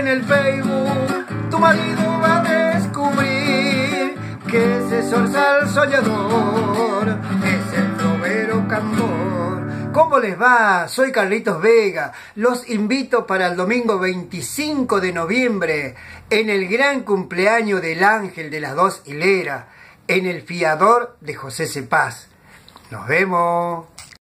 el Facebook, tu marido va a descubrir que ese zorzal soñador es el trovero cantor. ¿Cómo les va? Soy Carlitos Vega. Los invito para el domingo 25 de noviembre en el gran cumpleaños del Ángel de las Dos Hileras, en el Fiador de José Cepaz. Nos vemos.